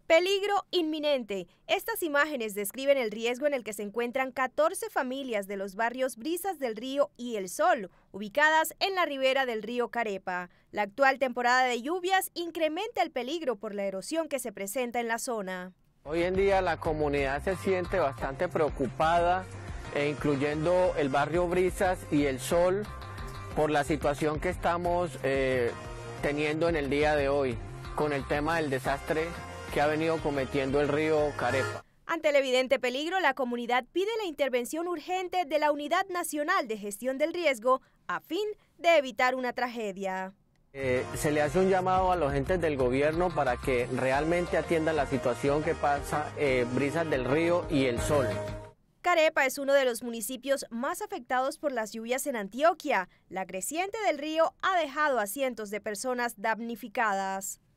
Peligro inminente. Estas imágenes describen el riesgo en el que se encuentran 14 familias de los barrios Brisas del Río y El Sol, ubicadas en la ribera del río Carepa. La actual temporada de lluvias incrementa el peligro por la erosión que se presenta en la zona. Hoy en día la comunidad se siente bastante preocupada, incluyendo el barrio Brisas y El Sol, por la situación que estamos teniendo en el día de hoy, con el tema del desastre que ha venido cometiendo el río Carepa. Ante el evidente peligro, la comunidad pide la intervención urgente de la Unidad Nacional de Gestión del Riesgo a fin de evitar una tragedia. Se le hace un llamado a los entes del gobierno para que realmente atiendan la situación que pasa Brisas del Río y El Sol. Carepa es uno de los municipios más afectados por las lluvias en Antioquia. La creciente del río ha dejado a cientos de personas damnificadas.